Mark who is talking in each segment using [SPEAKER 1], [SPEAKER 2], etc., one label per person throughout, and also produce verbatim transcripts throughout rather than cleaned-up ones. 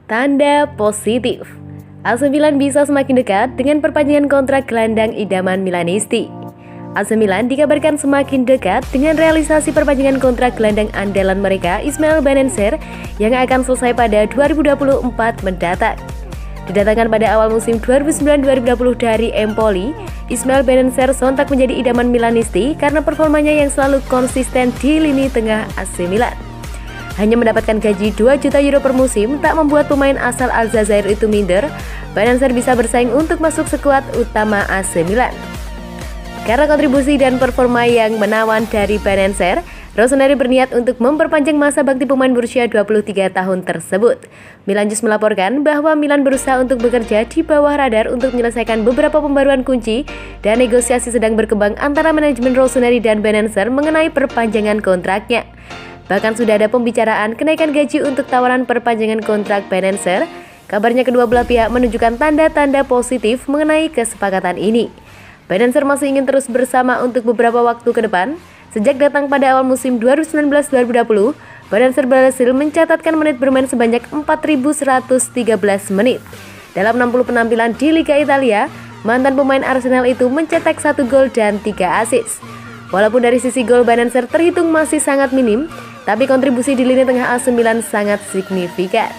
[SPEAKER 1] Tanda positif, A C Milan bisa semakin dekat dengan perpanjangan kontrak gelandang idaman Milanisti. A C Milan dikabarkan semakin dekat dengan realisasi perpanjangan kontrak gelandang andalan mereka Ismail Bennacer yang akan selesai pada dua ribu dua puluh empat mendatang. Didatangkan pada awal musim dua ribu sembilan dua ribu dua puluh dari Empoli, Ismail Bennacer sontak menjadi idaman Milanisti karena performanya yang selalu konsisten di lini tengah A C Milan. Hanya mendapatkan gaji dua juta euro per musim tak membuat pemain asal Aljazair itu minder. Bennacer bisa bersaing untuk masuk skuad utama A C Milan. Karena kontribusi dan performa yang menawan dari Bennacer, Rossoneri berniat untuk memperpanjang masa bakti pemain berusia dua puluh tiga tahun tersebut. Milanjus melaporkan bahwa Milan berusaha untuk bekerja di bawah radar untuk menyelesaikan beberapa pembaruan kunci dan negosiasi sedang berkembang antara manajemen Rossoneri dan Bennacer mengenai perpanjangan kontraknya. Bahkan sudah ada pembicaraan kenaikan gaji untuk tawaran perpanjangan kontrak Bennacer. Kabarnya kedua belah pihak menunjukkan tanda-tanda positif mengenai kesepakatan ini. Bennacer masih ingin terus bersama untuk beberapa waktu ke depan. Sejak datang pada awal musim dua ribu sembilan belas dua ribu dua puluh, Bennacer berhasil mencatatkan menit bermain sebanyak empat ribu seratus tiga belas menit. Dalam enam puluh penampilan di Liga Italia, mantan pemain Arsenal itu mencetak satu gol dan tiga assist. Walaupun dari sisi gol Bennacer terhitung masih sangat minim, tapi kontribusi di lini tengah A C Milan sangat signifikan.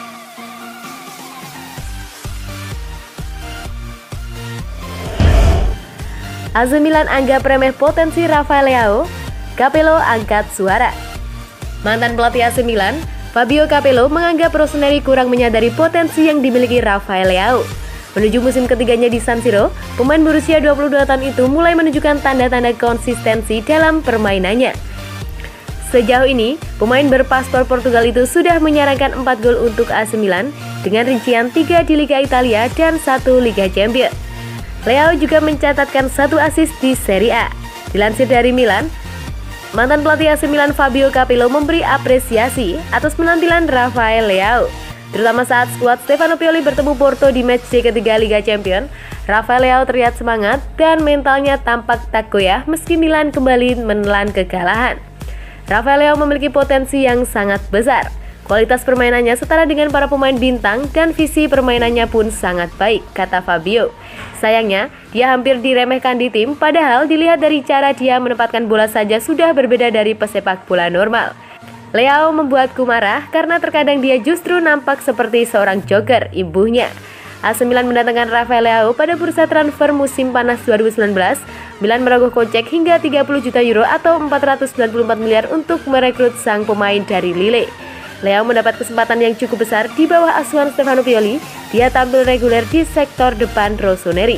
[SPEAKER 1] A C Milan anggap remeh potensi Rafael Leao, Capello angkat suara. Mantan pelatih A C Milan, Fabio Capello menganggap Rossoneri kurang menyadari potensi yang dimiliki Rafael Leao. Menuju musim ketiganya di San Siro, pemain berusia dua puluh dua tahun itu mulai menunjukkan tanda-tanda konsistensi dalam permainannya. Sejauh ini, pemain berpaspor Portugal itu sudah menyarankan empat gol untuk A C Milan dengan rincian tiga di Liga Italia dan satu Liga Champions. Leao juga mencatatkan satu assist di Serie A. Dilansir dari Milan, mantan pelatih A C Milan Fabio Capello memberi apresiasi atas penampilan Rafael Leao, terutama saat skuad Stefano Pioli bertemu Porto di matchday ketiga Liga Champions. Rafael Leao terlihat semangat dan mentalnya tampak tak goyah meski Milan kembali menelan kekalahan. Rafael Leao memiliki potensi yang sangat besar. Kualitas permainannya setara dengan para pemain bintang dan visi permainannya pun sangat baik, kata Fabio. Sayangnya, dia hampir diremehkan di tim, padahal dilihat dari cara dia menempatkan bola saja sudah berbeda dari pesepak bola normal. Leao membuatku marah karena terkadang dia justru nampak seperti seorang joker, imbuhnya. A C Milan mendatangkan Rafael Leao pada bursa transfer musim panas dua ribu sembilan belas. Milan merogoh kocek hingga tiga puluh juta euro atau empat ratus sembilan puluh empat miliar untuk merekrut sang pemain dari Lille. Leao mendapat kesempatan yang cukup besar di bawah asuhan Stefano Pioli. Dia tampil reguler di sektor depan Rossoneri.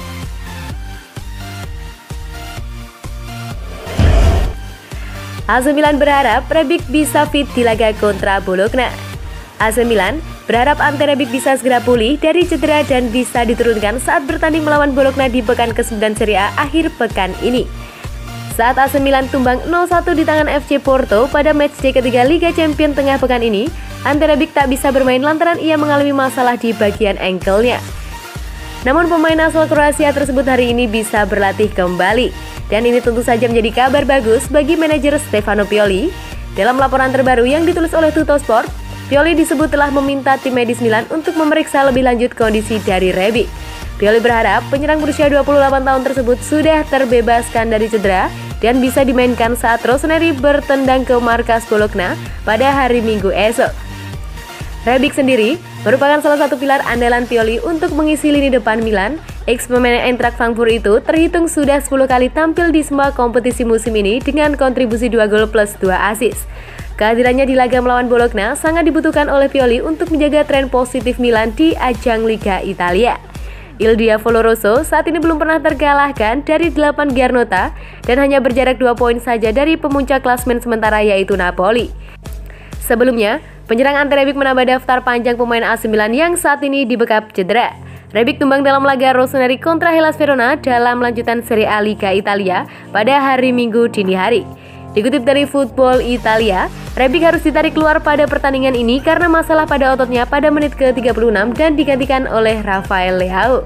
[SPEAKER 1] A C Milan berharap Rebic bisa fit di laga kontra Bologna. A C Milan berharap Ante Rebic bisa segera pulih dari cedera dan bisa diturunkan saat bertanding melawan Bologna di pekan kesembilan Serie A akhir pekan ini. Saat A C Milan tumbang nol satu di tangan F C Porto pada matchday ketiga Liga Champions tengah pekan ini, Ante Rebic tak bisa bermain lantaran ia mengalami masalah di bagian ankle-nya. Namun pemain asal Kroasia tersebut hari ini bisa berlatih kembali. Dan ini tentu saja menjadi kabar bagus bagi manajer Stefano Pioli. Dalam laporan terbaru yang ditulis oleh Tuttosport, Pioli disebut telah meminta tim medis Milan untuk memeriksa lebih lanjut kondisi dari Rebic. Pioli berharap penyerang berusia dua puluh delapan tahun tersebut sudah terbebaskan dari cedera dan bisa dimainkan saat Rossoneri bertendang ke markas Bologna pada hari Minggu esok. Rebic sendiri merupakan salah satu pilar andalan Pioli untuk mengisi lini depan Milan. Ex pemain Eintracht Frankfurt itu terhitung sudah sepuluh kali tampil di semua kompetisi musim ini dengan kontribusi dua gol plus dua assist. Kehadirannya di laga melawan Bologna sangat dibutuhkan oleh Pioli untuk menjaga tren positif Milan di ajang Liga Italia. Il Diavolo Rosso saat ini belum pernah terkalahkan dari delapan Giarnota dan hanya berjarak dua poin saja dari pemuncak klasmen sementara yaitu Napoli. Sebelumnya, penyerang Ante Rebic menambah daftar panjang pemain A C Milan yang saat ini dibekap cedera. Rebic tumbang dalam laga Rossoneri kontra Hellas Verona dalam lanjutan Serie A Liga Italia pada hari Minggu dini hari. Dikutip dari Football Italia, Rebic harus ditarik keluar pada pertandingan ini karena masalah pada ototnya pada menit ke tiga puluh enam dan digantikan oleh Rafael Leao.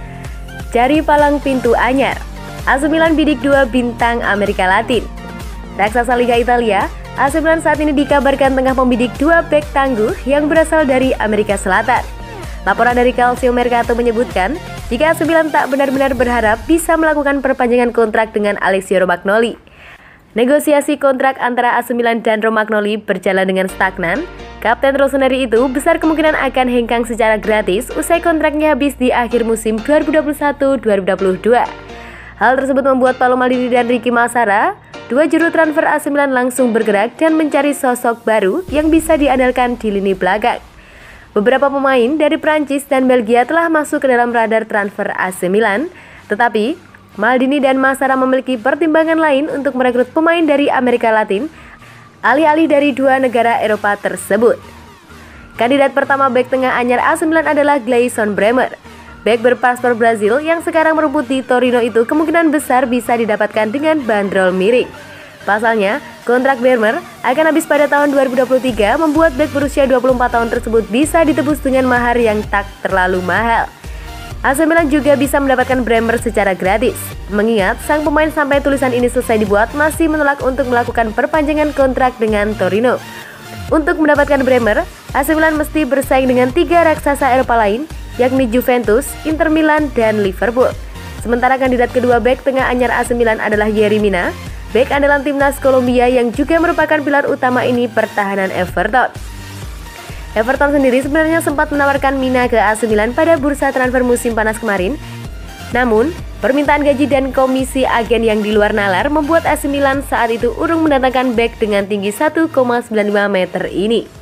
[SPEAKER 1] Cari palang pintu anyar, A C Milan bidik dua bintang Amerika Latin. Raksasa Liga Italia, A C Milan saat ini dikabarkan tengah membidik dua bek tangguh yang berasal dari Amerika Selatan. Laporan dari Calcio Mercato menyebutkan, jika A C Milan tak benar-benar berharap bisa melakukan perpanjangan kontrak dengan Alessio Romagnoli. Negosiasi kontrak antara A C Milan dan Romagnoli berjalan dengan stagnan. Kapten Rossoneri itu besar kemungkinan akan hengkang secara gratis usai kontraknya habis di akhir musim dua ribu dua puluh satu dua ribu dua puluh dua. Hal tersebut membuat Paolo Maldini dan Ricky Massara, dua juru transfer A C Milan, langsung bergerak dan mencari sosok baru yang bisa diandalkan di lini belakang. Beberapa pemain dari Prancis dan Belgia telah masuk ke dalam radar transfer A C Milan, tetapi Maldini dan Massara memiliki pertimbangan lain untuk merekrut pemain dari Amerika Latin, alih-alih dari dua negara Eropa tersebut. Kandidat pertama bek tengah anyar A C Milan adalah Gleison Bremer. Bek berpaspor Brazil yang sekarang merumput di Torino itu kemungkinan besar bisa didapatkan dengan bandrol miring. Pasalnya, kontrak Bremer akan habis pada tahun dua ribu dua puluh tiga, membuat bek berusia dua puluh empat tahun tersebut bisa ditebus dengan mahar yang tak terlalu mahal. A C Milan juga bisa mendapatkan Bremer secara gratis, mengingat sang pemain sampai tulisan ini selesai dibuat masih menolak untuk melakukan perpanjangan kontrak dengan Torino. Untuk mendapatkan Bremer, A C Milan mesti bersaing dengan tiga raksasa Eropa lain, yakni Juventus, Inter Milan, dan Liverpool. Sementara kandidat kedua bek tengah anyar A C Milan adalah Yerry Mina, bek andalan timnas Kolombia yang juga merupakan pilar utama ini pertahanan Everton. Everton sendiri sebenarnya sempat menawarkan Mina ke A C Milan pada bursa transfer musim panas kemarin. Namun, permintaan gaji dan komisi agen yang di luar nalar membuat A C Milan saat itu urung mendatangkan bek dengan tinggi satu koma sembilan lima meter ini.